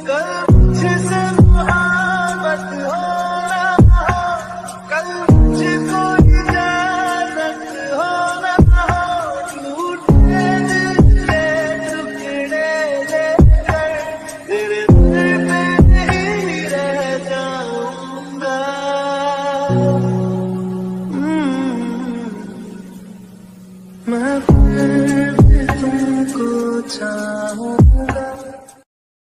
कल मुझसे मोहब्बत हो ना हो, कल मुझको इजाजत हो ना हो, टूटे दिल के टुकड़े लेकर तेरे दिल पे ही रह जाऊंगा। मैं फिर भी तुमको चाहूं।